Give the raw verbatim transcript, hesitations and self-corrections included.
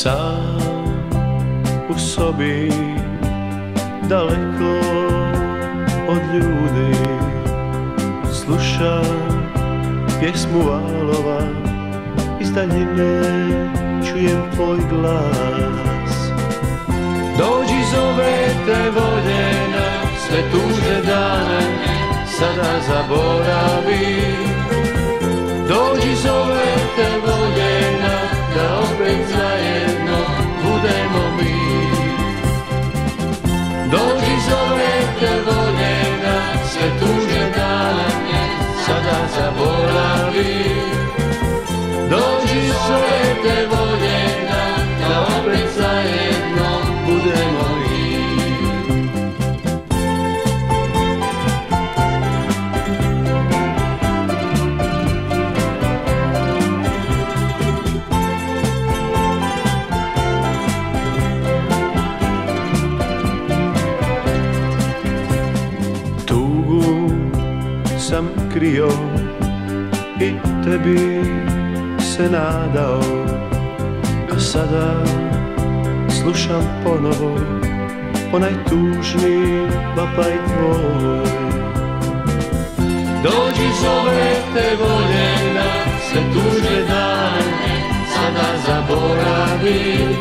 Sám u sobi, daleko od ljudi, slušam pjesmu valova, iz daljine čujem tvoj glas. Dođi, zove te voljena, sve tužne dane sada zaboravi. Dođi, zove te voljena, da opet zajedno budemo mi. Dođi, zove te voljena, sve tužne dane sada zaboravi. Dođi, zove te voljena, da opet zajedno budemo mi. Tugu sam krio i tebi se nadao, a sada slušam ponovo onaj tužni vapaj tvoj. Dođi, zove te voljena, sve tužne dane sada zaboravi.